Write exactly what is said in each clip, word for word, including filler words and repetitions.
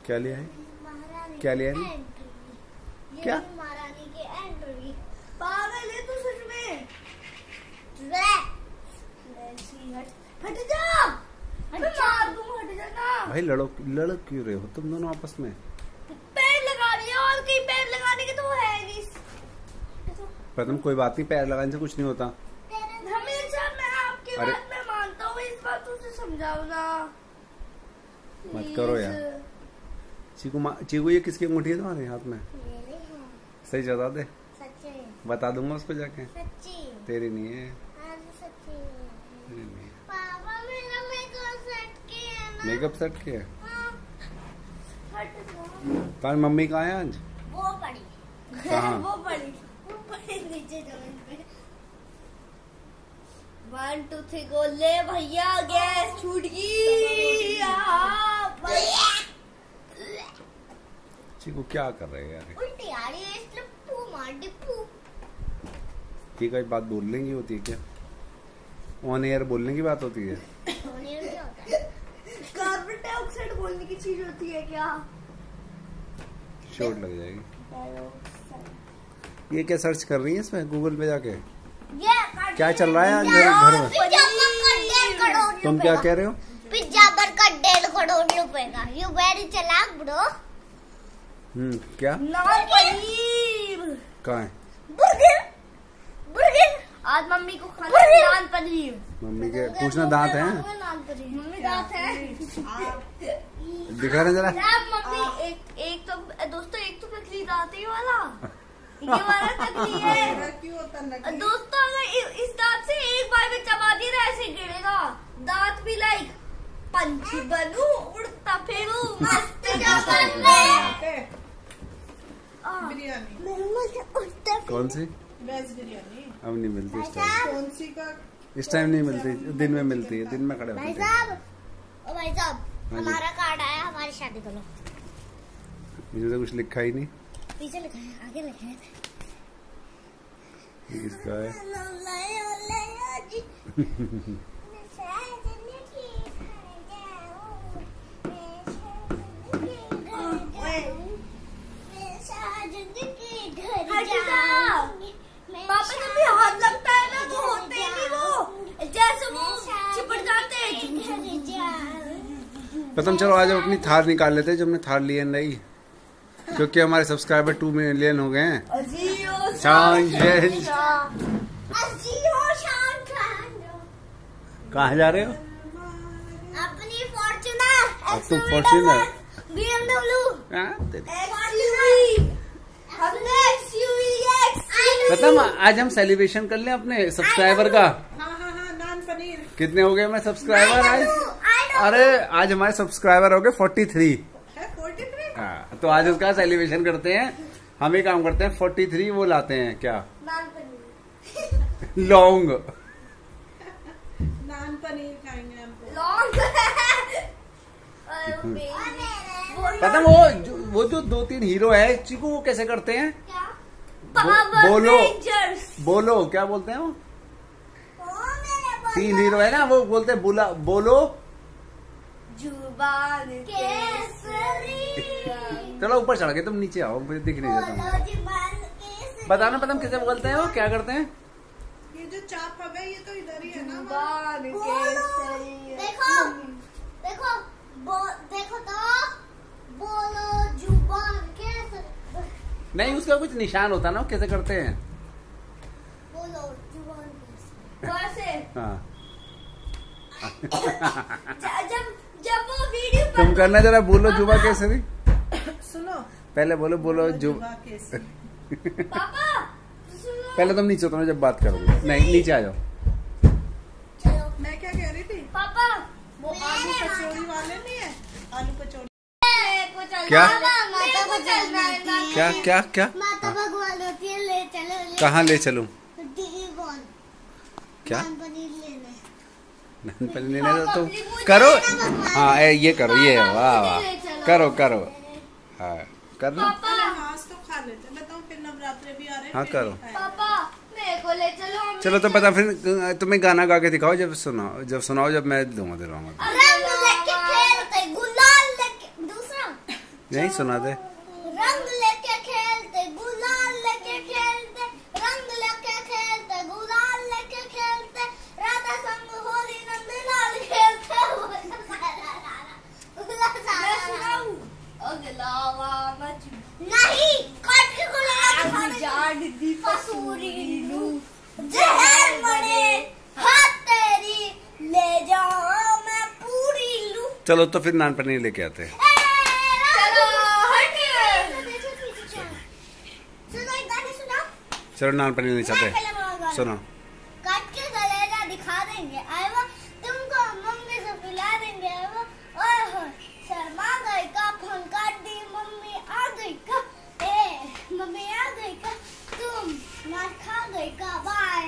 क्या लिया है? क्या लिया है? क्या? महारानी के एंट्री। पागल है तू सच में। हट जा, हट जा, तुम हट जा ना। भाई लड़ो लड़ क्यों रहे हो तुम दोनों आपस में? पैर लगा रही है और कहीं पैर लगाने के तो है नहीं। प्रथम कोई बात नहीं, पैर लगाने से कुछ नहीं होता। हमेशा मैं आपके अरे बात में मानता हूँ, इस बात तुझे समझाओ ना। मत करो यार। चीकू मा... चीकू ये किसकी अंगूठी है तुम्हारे हाथ में? सही बता दे। सच्ची बता दूंगा उसको जाके। सच्ची तेरी नहीं है। हाँ, सच्ची। तेरी नहीं है। पापा मेरा मेकअप सेट किया है ना। मेकअप सेट किया है? हाँ। हट जा। तुम्हारी मम्मी कहाँ है आज? वो पड़ी। कहाँ? वो पड़ी वो पड़ी नीचे जमीन पे। One two three go. ले भैया गैस छूट गई। चीकू क्या कर रहे हैं यार? उल्टी आ रही है इसलिए पू मार दी पू। ठीक है, बात बोलने की होती है क्या? ऑन एयर बोलने की बात होती है? ऑन एयर क्या होता है? कार्बन डाइऑक्साइड बोलने की चीज होती है क्या? शॉर्ट लग जाएगी। ये क्या सर्च कर रही है इसमें गूगल पे जाके? ये क्या चल रहा है आज घर में? तुम क्या कह रहे हो? पिज्जा बर्गर डेढ़ करोड़ रुपए का। यू वेरी चालाक ब्रो। हम्म क्या? नान पनीर। कहाँ है? Burger burger. आज मम्मी को खाना है नान पनीर। मम्मी के पूछना दांत है? नान पनीर। मम्मी दांत है? दिखा रहे जरा। मम्मी एक एक तो दोस्तों एक तो नकली दांत है ये वाला। ये वाला नकली है। क्यों होता नकली? दोस्तों अगर इस दांत से एक बार में चबा दिया ना ऐसे गिरेगा दांत भी। लाइक पंछी बनूं उड़ता फिरूं मस्त जगत में। बिरयानी कौन सी? वेज बिरयानी अब नहीं मिलती इस टाइम। कौन सी का? इस टाइम नहीं मिलती, दिन में मिलती है। दिन में खड़े भाई होते साहब, ओ भाई साहब, हाँ जी। हमारा कार्ड आया, हमारी शादी करो। मुझे तो कुछ लिखा ही नहीं। पीछे लिखा है, आगे लिखा है। किसका है? पापा जब भी हाथ लगता है ना तो होते नहीं वो, जैसे वो चिपट जाते हैं। प्रथम चलो आज हम अपनी थार निकाल लेते हैं जो हमने थार ली है नहीं, क्योंकि हमारे सब्सक्राइबर टू मिलियन हो गए हैं। कहाँ जा रहे हो? अपनी फॉर्च्यूनर। अब तुम फॉर्च्यूनर? बीएमडब्ल्यू। प्रथम आज हम सेलिब्रेशन कर लें अपने सब्सक्राइबर का। हाँ हाँ हाँ नान पनीर। कितने हो गए हमारे सब्सक्राइबर आज? अरे आज हमारे सब्सक्राइबर हो गए फोर्टी थ्री। हाँ तो आज उसका सेलिब्रेशन करते हैं। हम ही काम करते हैं, फोर्टी थ्री वो लाते हैं क्या? लौंग। नान पनीर खाएंगे हम तो। पता वो जो, वो जो दो तीन हीरो है चीकू, वो कैसे करते हैं? बो, बोलो बोलो क्या बोलते हैं वो? तीन हीरो है ना, वो बोलते हैं बोला बोलो जुबान केसरी। चलो ऊपर चढ़ गए, तुम नीचे आओ, मुझे दिख नहीं देता। बताना पता कैसे बोलते हैं वो, क्या करते हैं? ये जो चाप है ये तो इधर ही है ना। जुबान केसरी। देखो देखो देखो तो बोलो जुबान केसरी। नहीं उसका कुछ निशान होता ना, वो कैसे करते हैं? बोलो जुबान कैसे? हाँ जब जब वो वीडियो तुम करना जरा, बोलो जुबा केसरी। सुनो पहले बोलो बोलो जुबा केसरी। पापा सुनो। पहले तुम नीचे उतरो जब बात करोगे। नहीं नीचे आ जाओ। चलो मैं क्या कह रही थी? पापा वो आलू कचौड़ी वाले नहीं है? आलू कचौड़ी क्या? माता को चलना है। क्या क्या क्या? माता भगवान होती है, ले चलो। कहाँ ले चलूं? क्या? नान पनीर लेने। नान पनीर लेने तो तुम करो। हाँ ये करो, ये वाह वाह, करो करो। हाँ करना। मांस तो खा लेते हैं, बताओ फिर नवरात्रे भी आ रहे हैं। हाँ करो। पापा मेरे को ले चलो। चलो तो पता, फिर तुम्हें गाना गा के दिखाओ, जब सुनाओ जब सुनाओ जब मैं दूंगा दिलाऊंगा। रंग लेके खेलते, गुलाल लेके। दूसरा नहीं सुना दे। रंग लेके खेलते गुलाल लेके खेलते, रंग लेके खेलते गुलाल लेके खेलते, राधा संग होली नंदलाल खेलते। नहीं काट के गुलाल कसूरी लू जहर मरे हाथ तेरी ले जाओ मैं पूरी लू। चलो तो फिर नान पनीर लेके आते हैं। चलो नान पनीर नहीं चाहते, सुनो। काट के कलेजा दिखा देंगे, आए वो तुमको मम्मी से पिला देंगे। आए वो ओए होए शर्मा गई का, फंका दी मम्मी आ गई का, ए मम्मी आ गई का, तुम मार खा गई का, बाय।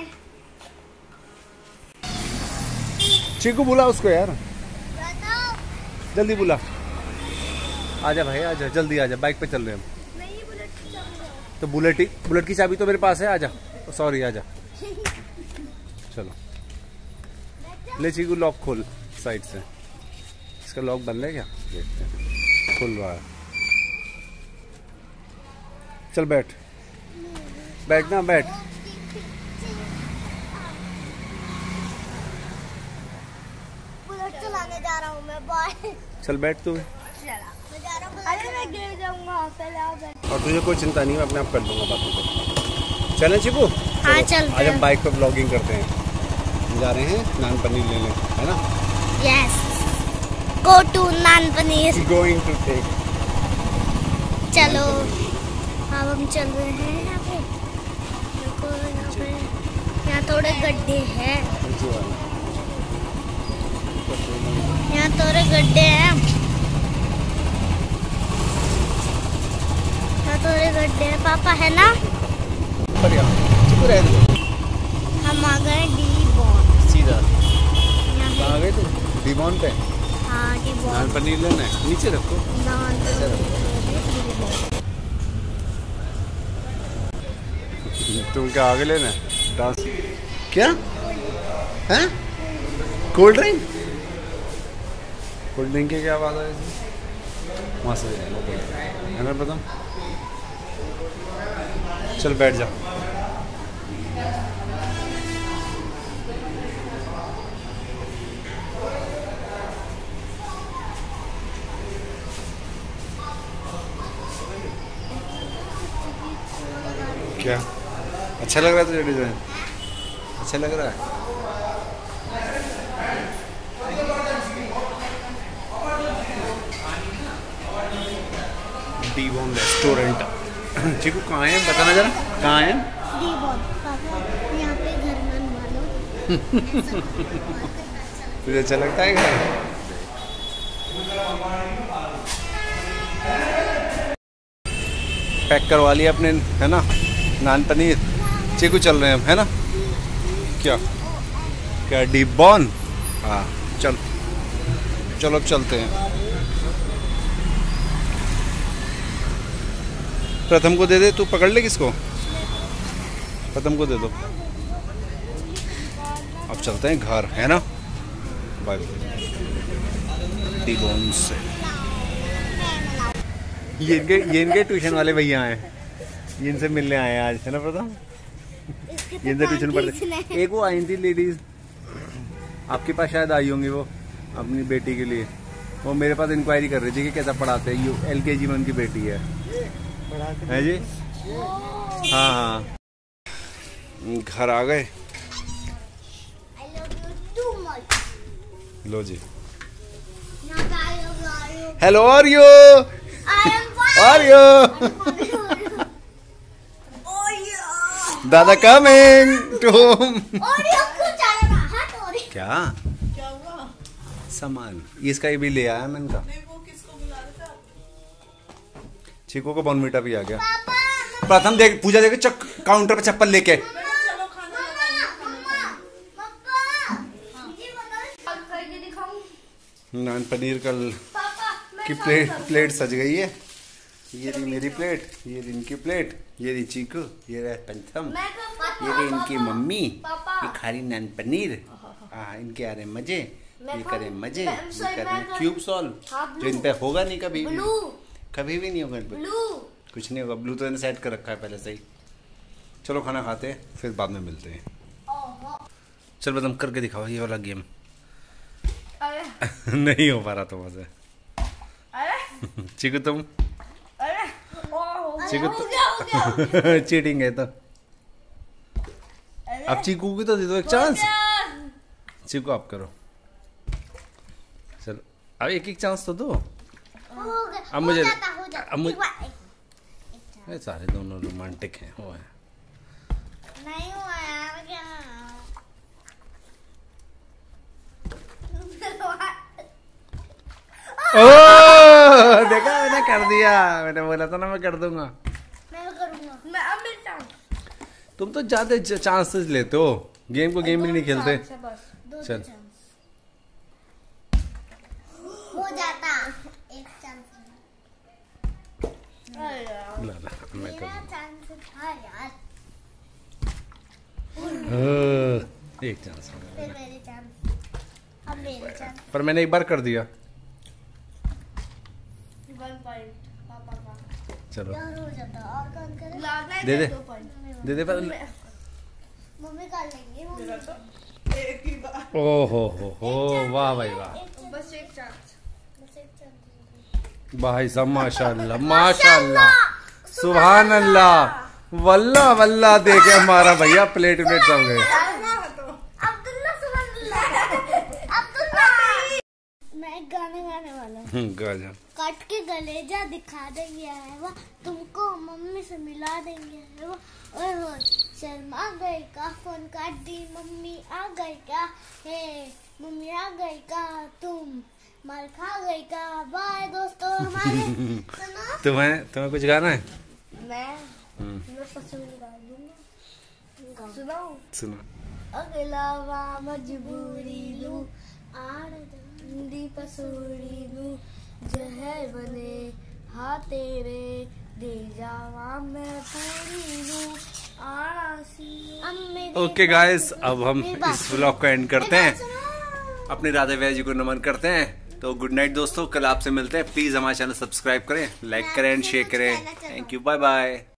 चीकू बुला उसको यार, जल्दी बुला। आजा भाई आजा, जल्दी आजा, बाइक पे चल रहे हैं हम। तो बुलेट ही बुलेट की चाबी तो मेरे पास है, आजा। सॉरी आजा, चलो ले चीकू लॉक खोल साइड से। इसका लॉक बंद है क्या, देखते हैं। खुल रहा है, चल बैठ बैठ ना बैठ। बुलेट चलाने जा रहा हूँ मैं, बाय। चल बैठ तू। अरे मैं गिर जाऊंगा, पहले आओ बैठ। और तुझे कोई चिंता नहीं, मैं अपने आप कर दूंगा बातों को। चलें चिकू? हाँ चलते आज हम हैं। बाइक पे ब्लॉगिंग करते हैं, जा रहे हैं नान पनीर लेने, है ना? Yes, go to naan paneer. Going to take. चलो अब हम चल रहे हैं। यहाँ पे देखो, यहाँ पे यहाँ थोड़े गड्ढे हैं, यहाँ थोड़े गड्ढे हैं, यहाँ थोड़े गड्ढे हैं पापा, है ना? हम आ गए डी बॉन सीधा यहाँ। आ गए तुम डी बॉन पे? हाँ डी बॉन। नान पनीर लेना है, नीचे रखो। नान तुम क्या आगे लेना है? डांस क्या है? Cold drink? कोल्ड ड्रिंक की क्या बात है? वहाँ से है ना, बताओ। चल बैठ जा। क्या अच्छा लग रहा है तुझे डिजाइन? अच्छा लग रहा है? डी बॉन रेस्टोरेंट। चिकू कहाँ है, बताना जरा, कहाँ है? डी बॉन पापा, यहाँ पे घर बनवा लो। तुझे अच्छा लगता है घर? पैक करवा लिया अपने, है ना, नान पनीर। चिकू चल रहे हैं हम, है ना? क्या क्या डी बॉन? हाँ चल चलो अब चलते हैं। प्रथम को दे दे, तू पकड़ ले। किसको? प्रथम को दे दो। अब चलते हैं घर, है ना? बाय। डी बॉन से ये इनके ये इनके ट्यूशन वाले भैया हैं, ये इनसे मिलने आए हैं आज, है ना प्रथम? ये इनसे ट्यूशन पढ़ते। एक वो आई थी लेडीज, आपके पास शायद आई होंगी, वो अपनी बेटी के लिए, वो मेरे पास इंक्वायरी कर रही थी कि कैसा पढ़ाते हैं। यू एल के जी में उनकी बेटी है, है जी? हाँ हाँ। घर आ गए। लो जी। Hello, are you are you dada coming to home. क्या क्या हुआ? सामान इसका ये भी ले आया मैं इनका। नहीं, वो किसको बुला रहे थे? चीकू को बॉर्नवीटा भी आ गया। प्रथम देख, पूजा देखे चक काउंटर पे चप्पल लेके। चलो खाना नान पनीर कल की प्लेट प्लेट सज गई है। ये रही मेरी प्लेट, ये रही इनकी प्लेट, ये रही चीकू, ये रहा पंचम, ये रही इनकी मम्मी, ये खा रही नान पनीर। हाँ, इनके आ रहे मजे, ये करे मजे, ये कर रहे क्यूब सॉल्व, जो इन पे होगा नहीं कभी। कभी भी नहीं होगा इन पे। ब्लू कुछ नहीं होगा, ब्लू तो इन्हें सेट कर रखा है पहले से ही। चलो खाना खाते हैं फिर बाद में मिलते हैं। चल बस हम करके दिखाओ ये वाला गेम। अरे नहीं हो पा रहा तुम्हारे से। अरे चीकू तुम अरे ओह चीकू हो गया हो गया तो चीटिंग है तो। अब चीकू की तो दे दो एक चांस। चीकू आप करो। चलो अब एक एक चांस तो दो। हो गया अब मुझे हो जाता, हो जाता। अब मुझे एक बार, एक- ये सारे दोनों रोमांटिक हैं वो है। नहीं हुआ यार क्या ओ देखा मैंने कर दिया, मैंने बोला था ना मैं कर दूंगा। मैं करूंगा मैं अब मेरी चांस तुम तो ज्यादा चांसेस लेते हो, गेम को गेम ही नहीं खेलते। दो चल। चांस हो जाता एक चांस ला ला मैं कर मेरा चांस था यार दूंगा। एक चांस फिर मेरी चांस अब मेरी चांस पर मैंने एक बार कर दिया। वन पॉइंट पापा का चलो यार हो जाता और कौन करे दे दे दे दे पर। मम्मी कर लेंगे मेरा मम्मी तो एक ही बार। ओ हो हो हो वाह भाई वाह बस एक चांस। बस एक चांस भाई साहब माशाल्लाह माशाल्लाह सुभान अल्लाह वल्ला वल्ला देखे हमारा भैया प्लेट प्लेट सब गए। अब्दुल्ला सुभान अब्दुल्ला मैं एक गाना गाने वाला हूँ। गजब। काट के गलेजा दिखा देंगे है वो तुमको मम्मी से मिला देंगे है वो ओए हो शर्मा गई का फोन काट दी मम्मी आ गई क्या हे मम्मी आ गई का तुम मार खा गई का बाय दोस्तों हमारे सुनो तुम्हें तुम्हें कुछ गाना है? मैं हम्म, मैं पसंद गा दूंगा सुनाओ सुनो। अगलावा मजबूरी लू आड़ दी पसूरी लू जहर बने हाँ तेरे दे जावा मैं पूरी लू आड़ा सी ओके गाइस अब हम इस व्लॉग को एंड करते हैं, अपने राधे भैया जी को नमन करते हैं। तो गुड नाइट दोस्तों, कल आपसे मिलते हैं। प्लीज हमारे चैनल सब्सक्राइब करें, लाइक करें एंड शेयर करें। Thank you, bye bye.